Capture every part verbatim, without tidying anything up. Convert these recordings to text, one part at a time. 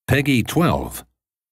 Peggy twelve.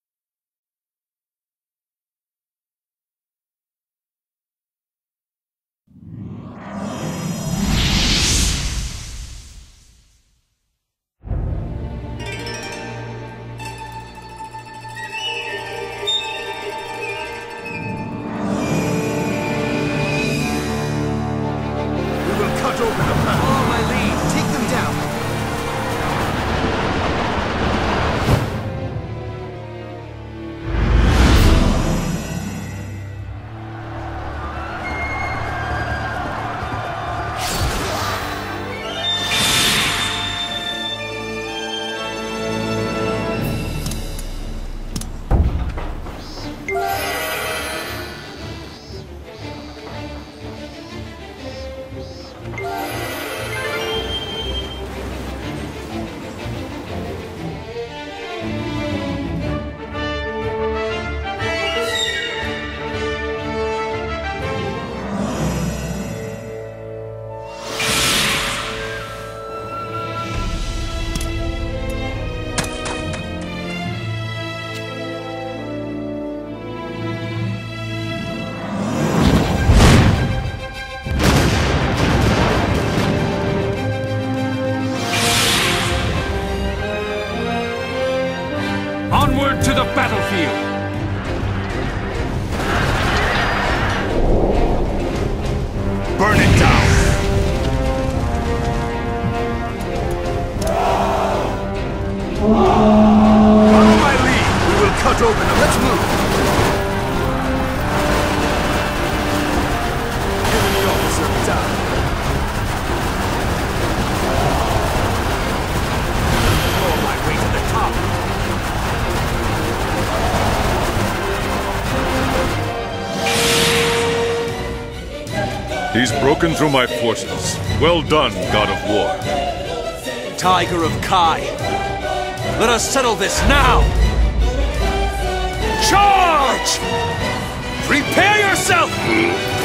Onward to the battlefield! Burn it down! Follow my lead! We will cut open them. Let's move! Enemy officer down! Oh, my way to the top! He's broken through my forces. Well done, God of War. Tiger of Kai! Let us settle this now! Charge! Prepare yourself!